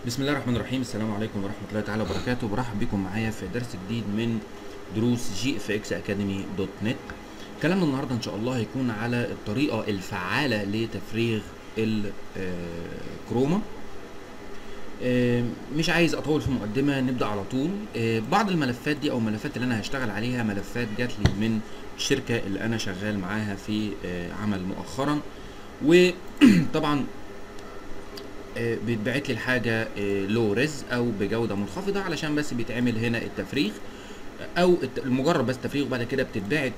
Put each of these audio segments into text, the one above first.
بسم الله الرحمن الرحيم. السلام عليكم ورحمة الله تعالى وبركاته. برحب بكم معايا في درس جديد من دروس GFX Academy.net. كلامنا النهارده ان شاء الله هيكون على الطريقة الفعالة لتفريغ الكروما. مش عايز اطول في المقدمة، نبدأ على طول. بعض الملفات دي او الملفات اللي انا هشتغل عليها ملفات جات لي من الشركة اللي انا شغال معاها في عمل مؤخرا، وطبعا بيتبعت لي الحاجه لو ريز او بجوده منخفضه علشان بس بيتعمل هنا التفريغ او مجرد بس تفريغ، وبعد كده بتتبعت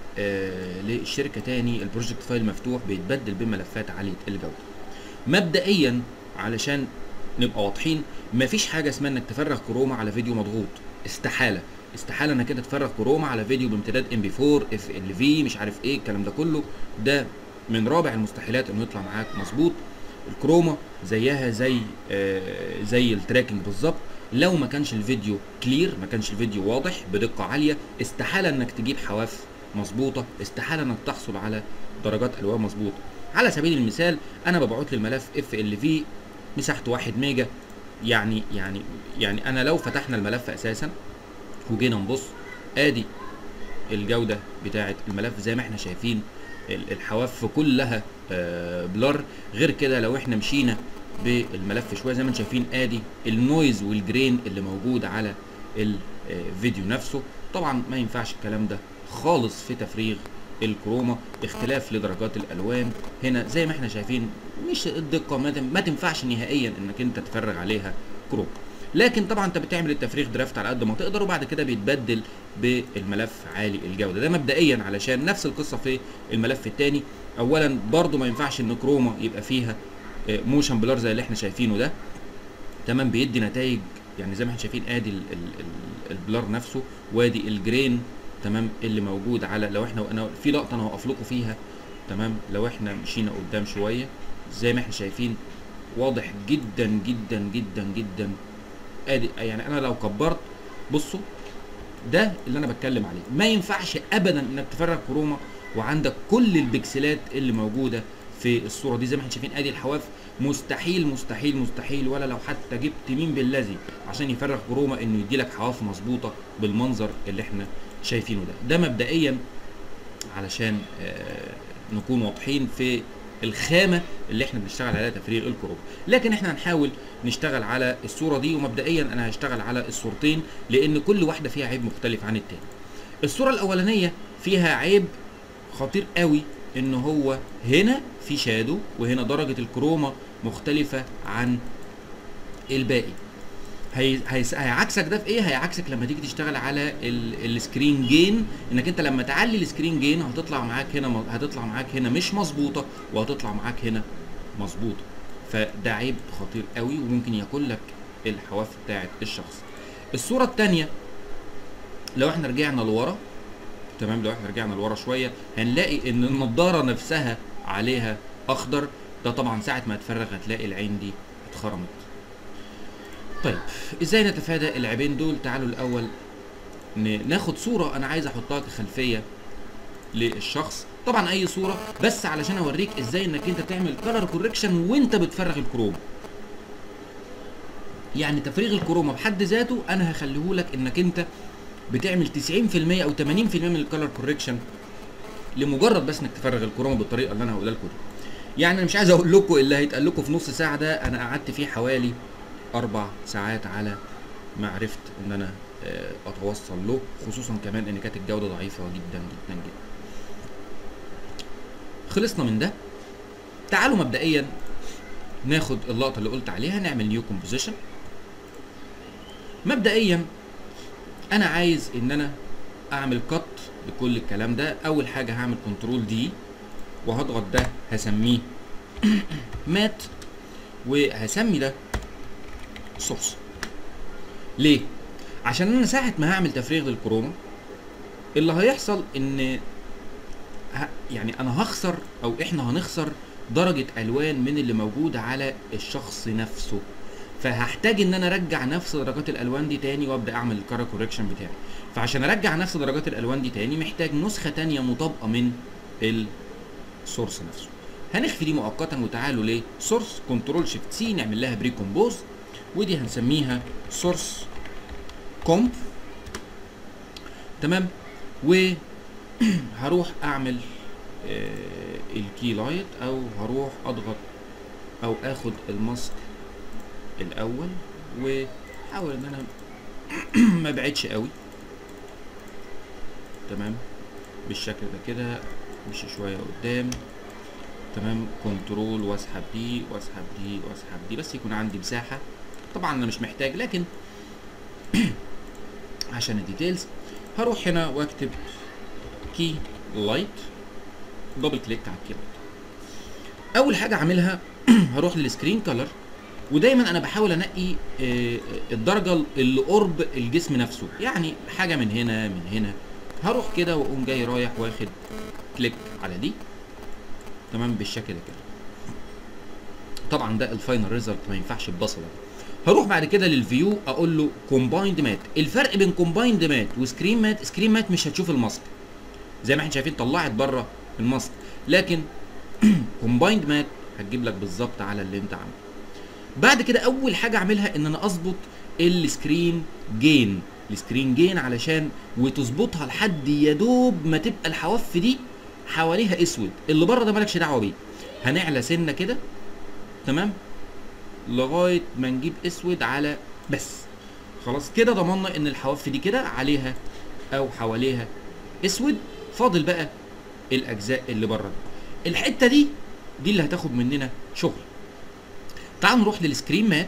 للشركه تاني. البروجكت فايل مفتوح بيتبدل بملفات عاليه الجوده. مبدئيا علشان نبقى واضحين، مفيش حاجه اسمها انك تفرغ كروما على فيديو مضغوط. استحاله انك كده تفرغ كروما على فيديو بامتداد MP4 FLV مش عارف ايه الكلام ده كله. ده من رابع المستحيلات انه يطلع معاك مظبوط. الكروما زيها زي التراكنج بالظبط. لو ما كانش الفيديو كلير، ما كانش الفيديو واضح بدقه عاليه، استحاله انك تجيب حواف مظبوطه، استحاله انك تحصل على درجات الوان مظبوطه. على سبيل المثال انا ببعت للملف FLV مساحته 1 ميجا. يعني انا لو فتحنا الملف اساسا وجينا نبص، ادي الجوده بتاعه الملف زي ما احنا شايفين، الحواف كلها بلر. غير كده لو احنا مشينا بالملف شويه زي ما انتم شايفين، ادي النويز والجرين اللي موجود على الفيديو نفسه. طبعا ما ينفعش الكلام ده خالص في تفريغ الكروما. اختلاف لدرجات الالوان هنا زي ما احنا شايفين، مش الدقه ما تنفعش نهائيا انك انت تفرغ عليها كروما. لكن طبعا انت بتعمل التفريغ درافت على قد ما تقدر، وبعد كده بيتبدل بالملف عالي الجوده. ده مبدئيا علشان نفس القصه في الملف الثاني. اولا برضو ما ينفعش ان كروما يبقى فيها موشن بلر زي اللي احنا شايفينه ده. تمام، بيدي نتائج يعني زي ما احنا شايفين، ادي البلر نفسه، وادي الجرين تمام اللي موجود على. لو احنا في لقطه انا هوقف لكم فيها، تمام، لو احنا مشينا قدام شويه زي ما احنا شايفين واضح جدا جدا جدا جدا. ادي يعني انا لو كبرت، بصوا ده اللي انا بتكلم عليه. ما ينفعش ابدا انك تفرغ كروما وعندك كل البكسلات اللي موجوده في الصوره دي زي ما احنا شايفين. ادي الحواف، مستحيل مستحيل مستحيل، ولا لو حتى جبت مين بالذي عشان يفرغ كروما انه يدي لك حواف مظبوطه بالمنظر اللي احنا شايفينه ده. ده مبدئيا علشان نكون واضحين في الخامه اللي احنا بنشتغل عليها تفريغ الكروما. لكن احنا هنحاول نشتغل على الصوره دي، ومبدئيا انا هشتغل على الصورتين لان كل واحده فيها عيب مختلف عن التاني. الصوره الاولانيه فيها عيب خطير قوي، ان هو هنا في شادو وهنا درجه الكروما مختلفه عن الباقي. هيعكسك ده في ايه؟ هيعكسك لما تيجي تشتغل على السكرين جين، انك انت لما تعلي السكرين جين هتطلع معاك هنا مش مظبوطه، وهتطلع معاك هنا مظبوطه. فده عيب خطير قوي وممكن ياكل لك الحواف بتاعه الشخص. الصوره الثانيه لو احنا رجعنا لورا، تمام، لو احنا رجعنا لورا شويه هنلاقي ان النضاره نفسها عليها اخضر. ده طبعا ساعه ما تفرغ هتلاقي العين دي اتخرمت. طيب ازاي نتفادى العيبين دول؟ تعالوا الاول ناخد صوره انا عايز احطها كخلفيه للشخص. طبعا اي صوره، بس علشان اوريك ازاي انك انت تعمل كلر كوركشن وانت بتفرغ الكروما. يعني تفريغ الكروما بحد ذاته انا هخليهولك انك انت بتعمل 90% او 80% من الكلر كوركشن لمجرد بس انك تفرغ الكروما بالطريقه اللي انا هقولها لكم دي. يعني انا مش عايز اقول لكم اللي هيتقال لكم في نص ساعه ده انا قعدت فيه حوالي 4 ساعات على ما عرفت ان انا اتوصل له، خصوصا كمان ان كانت الجوده ضعيفه جدا جدا جدا. خلصنا من ده. تعالوا مبدئيا ناخد اللقطه اللي قلت عليها، نعمل نيو كومبوزيشن. مبدئيا انا عايز ان انا اعمل كات لكل الكلام ده. اول حاجه هعمل كنترول دي وهضغط ده، هسميه مات، وهسمي ده سورس. ليه؟ عشان انا ساعه ما هعمل تفريغ للكروما اللي هيحصل ان يعني انا هخسر او احنا هنخسر درجه الوان من اللي موجوده على الشخص نفسه. فهحتاج ان انا ارجع نفس درجات الالوان دي تاني وابدا اعمل الكلر كوركشن بتاعي. فعشان ارجع نفس درجات الالوان دي تاني محتاج نسخه تانيه مطابقه من السورس نفسه. هنخفي دي مؤقتا وتعالوا لسورس، كنترول شيفت سي، نعمل لها بري كومبوز. ودي هنسميها سورس كومب. تمام. وهروح اعمل الكي لايت، او هروح اضغط او اخد الماسك الاول واحاول ان انا ما ابعدش قوي. تمام بالشكل ده كده، امشي شويه قدام. تمام، كنترول واسحب دي واسحب دي واسحب دي، بس يكون عندي مساحه. طبعا انا مش محتاج، لكن عشان الديتيلز هروح هنا واكتب كي لايت، دبل كليك على الكي لايت. اول حاجه اعملها هروح للسكرين كلر، ودايما انا بحاول انقي الدرجه اللي قرب الجسم نفسه، يعني حاجه من هنا من هنا. هروح كده واقوم جاي رايح واخد كليك على دي. تمام بالشكل ده كده. طبعا ده الفاينل ريزلت، ما ينفعش ببصله. هروح بعد كده للفيو، اقول له كومبايند مات. الفرق بين كومبايند مات وسكرين مات، سكرين مات مش هتشوف الماسك زي ما احنا شايفين، طلعت بره الماسك، لكن كومبايند مات هتجيب لك بالظبط على اللي انت عامله. بعد كده اول حاجه اعملها ان انا اظبط السكرين جين، السكرين جين علشان وتظبطها لحد يا دوب ما تبقى الحواف دي حواليها اسود، اللي بره ده مالكش دعوه بيه. هنعلى سنه كده، تمام، لغايه ما نجيب اسود على بس. خلاص كده ضمننا ان الحواف دي كده عليها او حواليها اسود. فاضل بقى الاجزاء اللي بره دي. الحته دي اللي هتاخد مننا شغل. تعالوا نروح للسكرين مات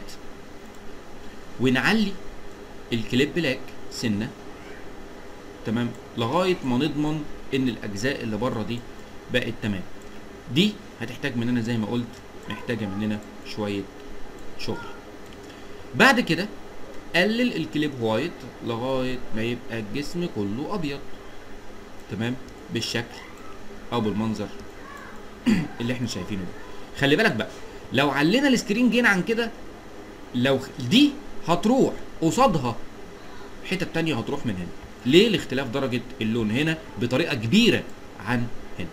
ونعلي الكليب بلاك سنه، تمام، لغايه ما نضمن ان الاجزاء اللي بره دي بقت تمام. دي هتحتاج مننا زي ما قلت، محتاجه مننا شويه شغل. بعد كده قلل الكليب وايت لغايه ما يبقى الجسم كله ابيض، تمام، بالشكل او بالمنظر اللي احنا شايفينه ده. خلي بالك بقى، لو علينا السكرين جين عن كده، لو دي هتروح قصادها حتة تانية هتروح من هنا. ليه؟ لاختلاف درجة اللون هنا بطريقة كبيرة عن هنا.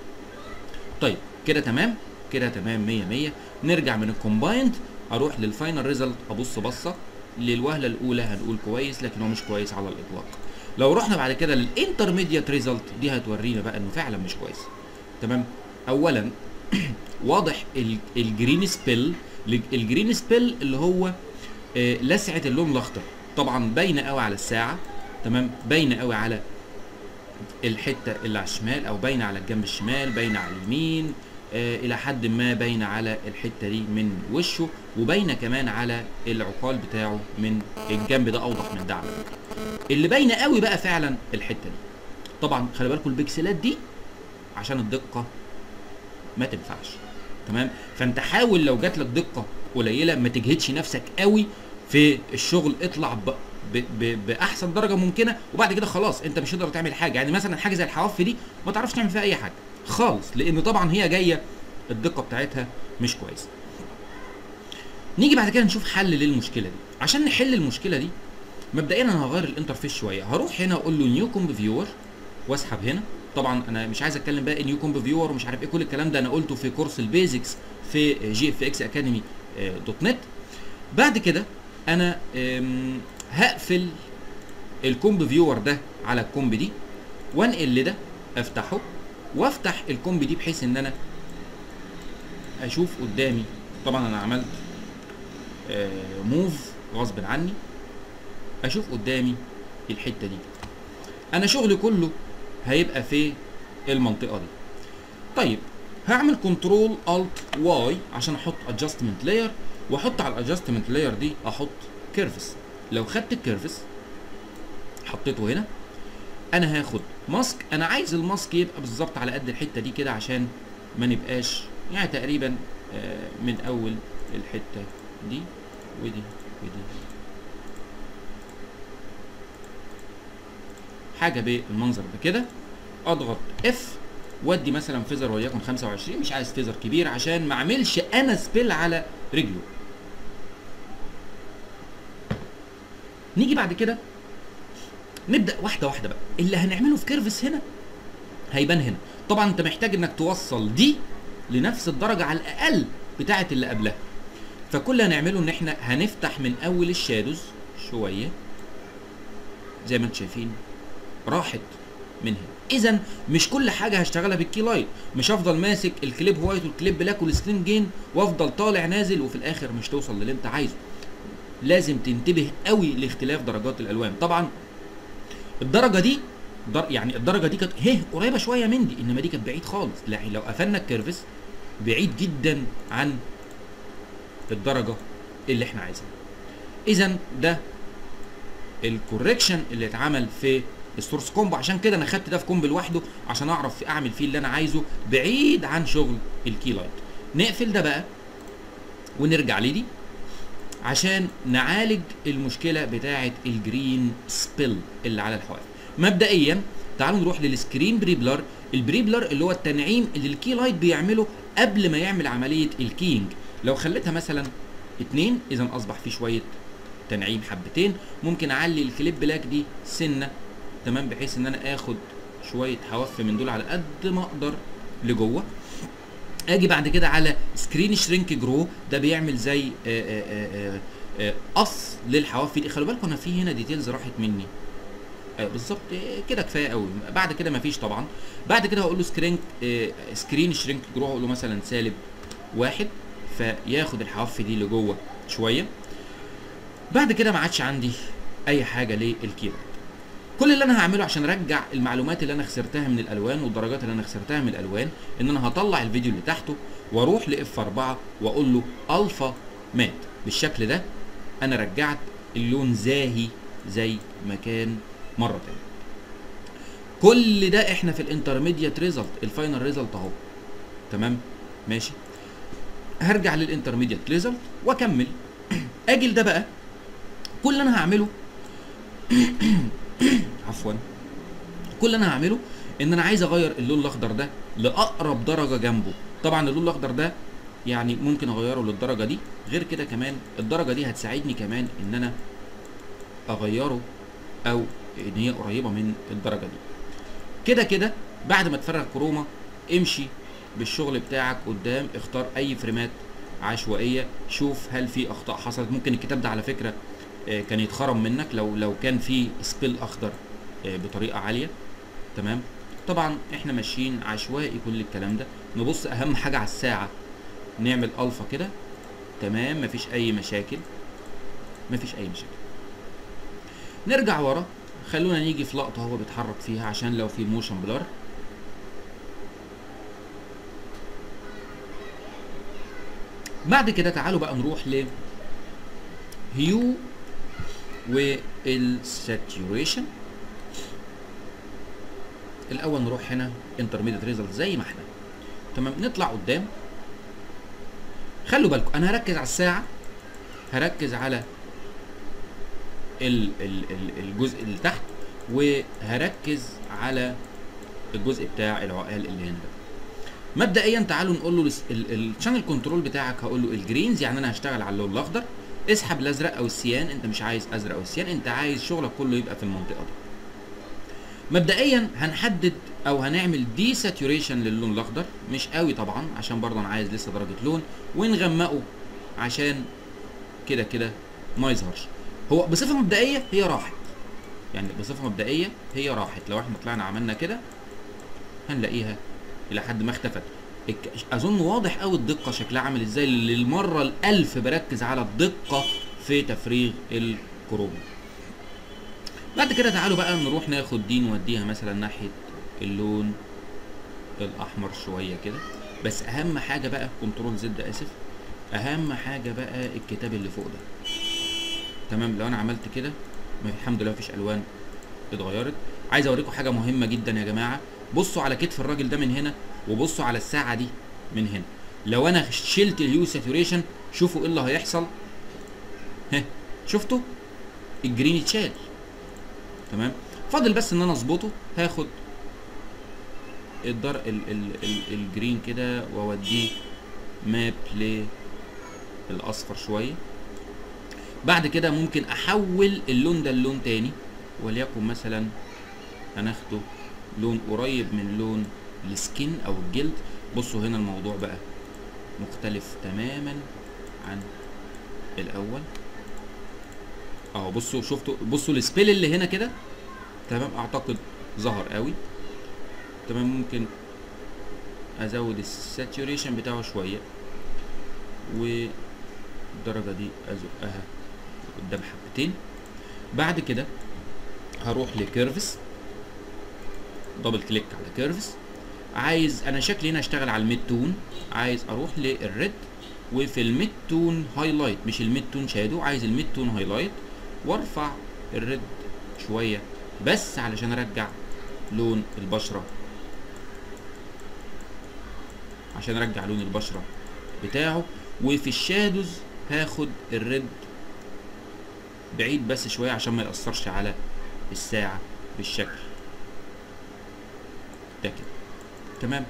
طيب كده تمام، كده تمام 100 100. نرجع من الكومبايند، اروح للفاينل ريزلت، ابص بصة. للوهلة الأولى هنقول كويس، لكن هو مش كويس على الإطلاق. لو رحنا بعد كده للانترميديت ريزلت، دي هتورينا بقى انه فعلا مش كويس. تمام. اولا واضح الجرين سبيل، الجرين سبيل اللي هو لسعه اللون الاخضر، طبعا باينه قوي على الساعه. تمام، باينه قوي على الحته اللي على الشمال، او باينه على الجنب الشمال، باينه على اليمين، الى حد ما باينه على الحته دي من وشه، وباينه كمان على العقال بتاعه من الجنب ده، اوضح من ده على فكره. اللي باينه قوي بقى فعلا الحته دي. طبعا خلي بالكم البكسلات دي عشان الدقه ما تنفعش. تمام، فانت حاول لو جات لك دقه قليله ما تجهدش نفسك قوي في الشغل، اطلع باحسن درجه ممكنه، وبعد كده خلاص انت مش هتقدر تعمل حاجه. يعني مثلا حاجه زي الحواف دي ما تعرفش تعمل فيها اي حاجه خالص، لان طبعا هي جايه الدقه بتاعتها مش كويسه. نيجي بعد كده نشوف حل للمشكله دي. عشان نحل المشكله دي مبدئيا انا هغير الانترفيس شويه. هروح هنا اقول له نيو كومب فيور واسحب هنا. طبعا انا مش عايز اتكلم بقى نيو كومب فيور ومش عارف ايه، كل الكلام ده انا قلته في كورس البيزكس في GFX Academy .net. بعد كده انا هقفل الكومب فيور ده على الكومب دي، وانقل لده افتحه، وافتح الكومب دي بحيث ان انا اشوف قدامي. طبعا انا عملت موف غصب عني، اشوف قدامي الحته دي. انا شغلي كله هيبقى في المنطقه دي. طيب هعمل كنترول الت واي عشان احط ادجستمنت لاير، واحط على الادجستمنت لاير دي احط كيرفس. لو خدت الكيرفس حطيته هنا، انا هاخد ماسك. انا عايز الماسك يبقى بالظبط على قد الحته دي كده، عشان ما نبقاش يعني تقريبا من اول الحته دي ودي ودي حاجه بالمنظر ده كده. اضغط اف وادي مثلا فيزر وليكن 25، مش عايز فيزر كبير عشان ما اعملش انا سبيل على رجله. نيجي بعد كده نبدا واحده واحده بقى. اللي هنعمله في كيرفس هنا هيبان هنا. طبعا انت محتاج انك توصل دي لنفس الدرجه على الاقل بتاعه اللي قبلها. فكل اللي هنعمله ان احنا هنفتح من اول الشادوز شويه زي ما انتم شايفين راحت من هنا. اذا مش كل حاجه هشتغلها بالكي لايت، مش هفضل ماسك الكليب وايت والكليب بلاك والسكرين جين وافضل طالع نازل وفي الاخر مش توصل للي انت عايزه. لازم تنتبه قوي لاختلاف درجات الالوان. طبعا الدرجه دي يعني الدرجه دي كانت قريبه شويه من دي، انما دي كانت بعيد خالص. لو قفلنا الكيرفس بعيد جدا عن الدرجه اللي احنا عايزينها. اذا ده الكوركشن اللي اتعمل في السورس كومبو، عشان كده انا خدت ده في كومبو لوحده عشان اعرف اعمل فيه اللي انا عايزه بعيد عن شغل الكي لايت. نقفل ده بقى ونرجع لدي عشان نعالج المشكله بتاعه الجرين سبيل اللي على الحواف. مبدئيا تعالوا نروح للسكرين بريبلر. البريبلر اللي هو التنعيم اللي الكي لايت بيعمله قبل ما يعمل عمليه الكينج. لو خليتها مثلا 2 اذا اصبح في شويه تنعيم حبتين. ممكن اعلي الكليب بلاك دي سنه، تمام، بحيث ان انا اخد شويه حواف من دول على قد ما اقدر لجوه. اجي بعد كده على سكرين شرينك جرو، ده بيعمل زي قص للحواف دي. خلوا بالكم انا في هنا ديتيلز راحت مني. بالظبط كده كفايه قوي. بعد كده مفيش طبعا. بعد كده هقول له سكرين شرينك جرو، هقول له مثلا -1 فياخد الحواف دي لجوه شويه. بعد كده ما عادش عندي اي حاجه للكيبورد. كل اللي انا هعمله عشان ارجع المعلومات اللي انا خسرتها من الالوان والدرجات اللي انا خسرتها من الالوان، ان انا هطلع الفيديو اللي تحته واروح لاف4 واقول له الفا مات. بالشكل ده انا رجعت اللون زاهي زي ما كان مره تانيه. كل ده احنا في الانترميديت ريزلت، الفاينل ريزلت اهو. تمام ماشي. هرجع للانترميديت ريزلت واكمل. اجي لده بقى، كل اللي انا هعمله عفوا كل اللي انا هعمله ان انا عايز اغير اللون الاخضر ده لاقرب درجه جنبه. طبعا اللون الاخضر ده يعني ممكن اغيره للدرجه دي. غير كده كمان الدرجه دي هتساعدني كمان ان انا اغيره او ان هي قريبه من الدرجه دي. كده كده بعد ما تفرغ كروما امشي بالشغل بتاعك قدام، اختار اي فريمات عشوائيه، شوف هل في اخطاء حصلت. ممكن الكتاب ده على فكره كان يتخرم منك لو كان في سبيل اخضر بطريقه عاليه. تمام. طبعا احنا ماشيين عشوائي كل الكلام ده. نبص اهم حاجه على الساعه، نعمل الفا كده. تمام مفيش اي مشاكل، مفيش اي مشاكل. نرجع ورا، خلونا نيجي في لقطه هو بيتحرك فيها عشان لو في موشن بلر. بعد كده تعالوا بقى نروح ل هيو والساتوريشن. الاول نروح هنا انترميديت ريزلت زي ما احنا. تمام. نطلع قدام. خلوا بالكم انا هركز على الساعه، هركز على الجزء اللي تحت، وهركز على الجزء بتاع العقال اللي هنا ده. مبدئيا تعالوا نقول له الشانل كنترول بتاعك، هقول له الجرينز، يعني انا هشتغل على اللون الاخضر. اسحب الازرق او السيان، انت مش عايز ازرق او السيان، انت عايز شغلك كله يبقى في المنطقه دي. مبدئيا هنحدد او هنعمل دي ساتوريشن للون الاخضر، مش قوي طبعا عشان برضه انا عايز لسه درجه لون، ونغمقه عشان كده كده ما يظهرش. هو بصفه مبدئيه هي راحت، يعني بصفه مبدئيه هي راحت. لو احنا طلعنا عملنا كده هنلاقيها الى حد ما اختفت. اظن واضح قوي الدقه شكلها عامل ازاي. للمره الالف بركز على الدقه في تفريغ الكروم. بعد كده تعالوا بقى نروح ناخد دي نوديها مثلا ناحيه اللون الاحمر شويه كده. بس اهم حاجه بقى كنترول زد، اسف، اهم حاجه بقى الكتاب اللي فوق ده. تمام. لو انا عملت كده الحمد لله مفيش الوان اتغيرت. عايز اوريكم حاجه مهمه جدا يا جماعه. بصوا على كتف الراجل ده من هنا، وبصوا على الساعه دي من هنا. لو انا شلت الهيو ساتوريشن شوفوا ايه اللي هيحصل. شفتوا الجرين اتشال. تمام. فاضل بس ان انا اظبطه. هاخد الجرين كده واوديه ماب للاصفر شويه. بعد كده ممكن احول اللون ده للون تاني، وليكن مثلا هناخده لون قريب من لون السكين او الجلد. بصوا هنا الموضوع بقى مختلف تماما عن الاول اهو. بصوا شفتوا، بصوا السبيل اللي هنا كده تمام، اعتقد ظهر قوي تمام. ممكن ازود الساتوريشن بتاعه شويه، والدرجه دي ازقها قدام حبتين. بعد كده هروح لكيرفس، دبل كليك على كيرفس. عايز انا شكلي هنا اشتغل على الميد تون، عايز اروح للريد، وفي الميد تون هايلايت، مش الميد تون شادو، عايز الميد تون هايلايت، وارفع الريد شويه بس علشان ارجع لون البشره، عشان ارجع لون البشره بتاعه. وفي الشادوز هاخد الريد بعيد بس شويه عشان ما يأثرش على الساعه بالشكل ده كده تمام.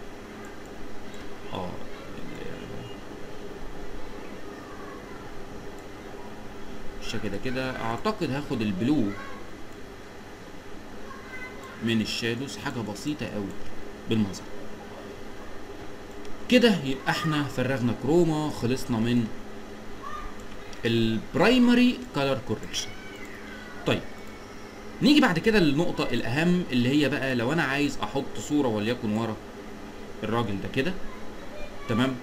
بالشكل ده كده. اعتقد هاخد البلو من الشادوز، حاجه بسيطه قوي بالمنظر كده. يبقى احنا فرغنا كروما، خلصنا من البرايمري كولر كوركشن. طيب نيجي بعد كده للنقطة الأهم، اللي هي بقى لو أنا عايز أحط صورة وليكن ورا الراجل ده كده تمام،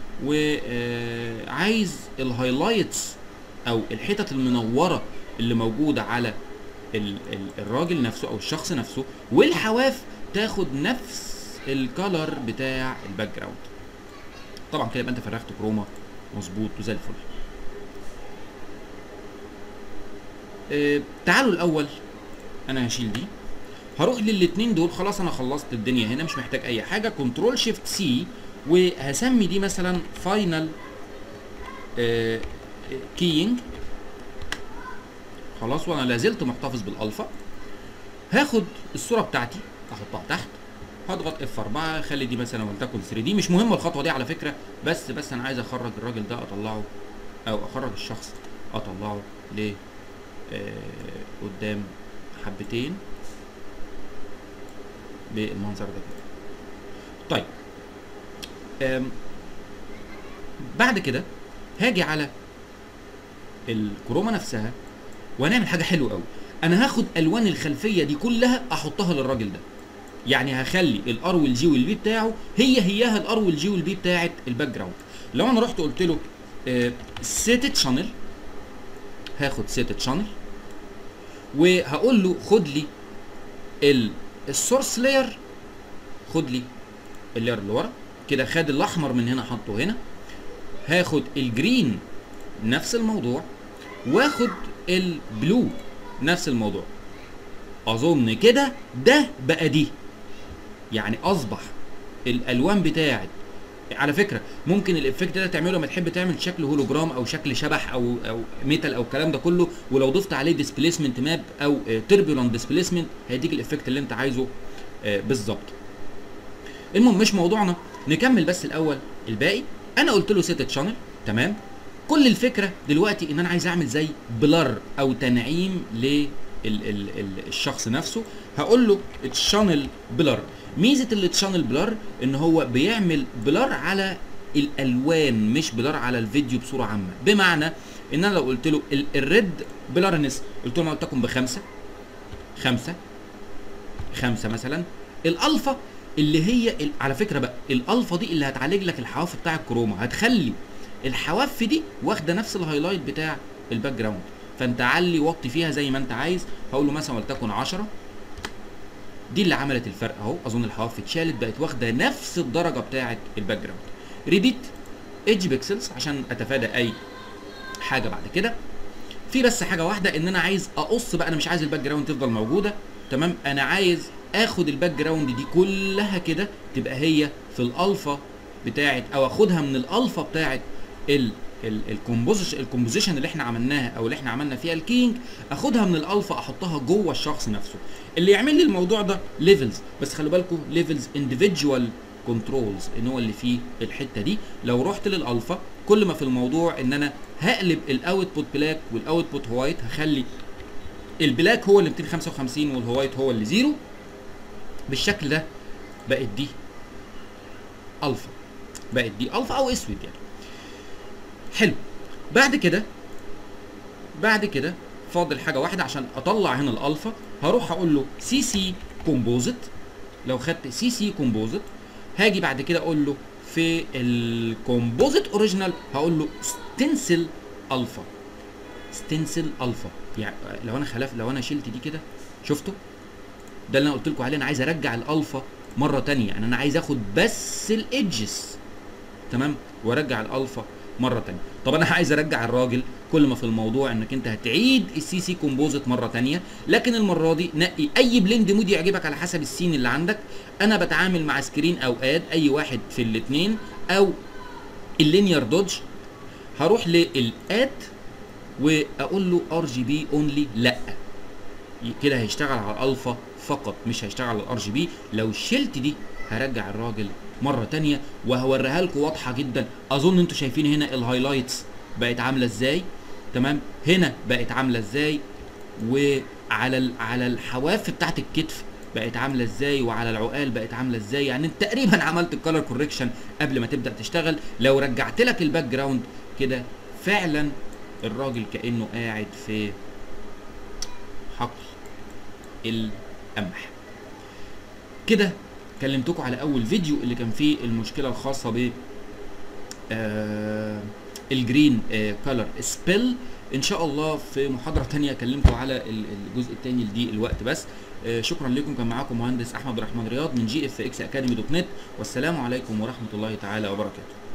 وعايز الهايلايتس أو الحتت المنورة اللي موجودة على الراجل نفسه أو الشخص نفسه، والحواف تاخد نفس الكالر بتاع الباك جراوند. طبعا كده يبقى أنت فرغت كروما مظبوط وزي الفل. تعالوا الأول انا هشيل دي، هروح للاتنين دول. خلاص انا خلصت الدنيا هنا، مش محتاج اي حاجه. كنترول شيفت سي، وهسمي دي مثلا فاينل كينج. خلاص، وانا لازلت محتفظ بالالفا. هاخد الصوره بتاعتي احطها تحت، هضغط F4، اخلي دي مثلا ولتكن 3 دي. مش مهمه الخطوه دي على فكره، بس انا عايز اخرج الراجل ده اطلعه، او اخرج الشخص اطلعه ل قدام حبتين بالمنظر ده كده. طيب بعد كده هاجي على الكروما نفسها وهنعمل حاجه حلوه قوي. انا هاخد الوان الخلفيه دي كلها احطها للراجل ده، يعني هخلي الار والجي والبي بتاعه هياها الار والجي والبي بتاعت الباك جراوند. لو انا رحت قلت له سيت شانل، هاخد سيت شانل وهقول له خد لي السورس لاير، خد لي اللاير اللي ورا كده. خد الاحمر من هنا حطه هنا، هاخد الجرين نفس الموضوع، واخد البلو نفس الموضوع. اظن كده ده بقى دي، يعني اصبح الالوان بتاعت. على فكره ممكن الافكت ده تعمله لما تحب تعمل شكل هولوجرام او شكل شبح او ميتال او الكلام ده كله، ولو ضفت عليه ديسبيسمنت ماب او تربولنت ديسبيسمنت هيديك الافكت اللي انت عايزه بالظبط. المهم مش موضوعنا، نكمل بس الاول الباقي. انا قلت له سيت شانل تمام. كل الفكره دلوقتي ان انا عايز اعمل زي بلر او تنعيم للشخص نفسه. هقول له الشانل بلر. ميزه التشانل بلر ان هو بيعمل بلر على الالوان، مش بلر على الفيديو بصوره عامه. بمعنى ان انا لو قلت له الريد بلرنس، قلت له تكن بخمسه مثلا. الالفا اللي هي على فكره بقى الالفا دي اللي هتعالج لك الحواف بتاع الكروما، هتخلي الحواف دي واخده نفس الهايلايت بتاع الباك جراوند، فانت علي وطي فيها زي ما انت عايز. هقول له مثلا ولتكن 10. دي اللي عملت الفرق اهو. اظن الحواف اتشالت، بقت واخده نفس الدرجه بتاعه الباك جراوند. ريبيت ايدج بيكسلز عشان اتفادى اي حاجه بعد كده. في بس حاجه واحده، ان انا عايز اقص بقى. انا مش عايز الباك جراوند تفضل موجوده تمام، انا عايز اخد الباك جراوند دي كلها كده تبقى هي في الالفا بتاعت، او اخدها من الالفا بتاعت الكومبوزيشن اللي احنا عملناها او اللي احنا عملنا فيها الكينج، اخدها من الالفا احطها جوه الشخص نفسه. اللي يعمل لي الموضوع ده ليفلز، بس خلوا بالكم ليفلز انديفيدوال كنترولز، ان هو اللي فيه الحته دي. لو رحت للالفا كل ما في الموضوع ان انا هقلب الاوتبوت بلاك والاوتبوت وايت، هخلي البلاك هو اللي 255 والوايت هو اللي 0 بالشكل ده. بقت دي الفا، بقت دي الفا او اسود يعني. حلو. بعد كده بعد كده فاضل حاجه واحده عشان اطلع هنا الالفا، هروح اقول له سي سي كومبوزيت. لو خدت سي سي كومبوزيت هاجي بعد كده اقول له في الكومبوزيت اوريجينال هقول له ستنسل الفا. ستنسل الفا يعني لو انا شلت دي كده، شفتوا ده اللي انا قلت لكم عليه، انا عايز ارجع الالفا مره ثانيه، يعني انا عايز اخد بس الايدجز تمام وارجع الالفا مره ثانيه. طب انا عايز ارجع الراجل، كل ما في الموضوع انك انت هتعيد السي سي كومبوزيت مره ثانيه، لكن المره دي نقي اي بلند مود يعجبك على حسب السين اللي عندك. انا بتعامل مع سكرين او اد، اي واحد في الاثنين، او اللينير دوج. هروح للاد واقول له ار جي بي اونلي، لا كده هيشتغل على الالفا فقط مش هيشتغل على الار جي بي. لو شلت دي هرجع الراجل مره تانية وهوريها لكم واضحه جدا. اظن انتوا شايفين هنا الهايلايتس بقت عامله ازاي، تمام، هنا بقت عامله ازاي، على الحواف بتاعت الكتف بقت عامله ازاي، وعلى العقال بقت عامله ازاي. يعني انت تقريبا عملت الكالر كوريكشن قبل ما تبدا تشتغل. لو رجعت لك الباك جراوند كده فعلا الراجل كانه قاعد في حقل القمح. كده كلمتكم على اول فيديو اللي كان فيه المشكله الخاصه ب الجرين كولر سبيل. ان شاء الله في محاضره ثانيه اكلمكم على الجزء الثاني لدي الوقت بس. شكرا لكم، كان معاكم مهندس احمد الرحمن رياض من GFX Academy.net، والسلام عليكم ورحمه الله تعالى وبركاته.